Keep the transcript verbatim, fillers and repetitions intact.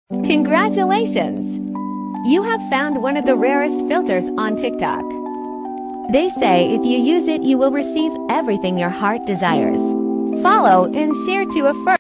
Congratulations! You have found one of the rarest filters on TikTok. They say if you use it, you will receive everything your heart desires. Follow and share to affirm.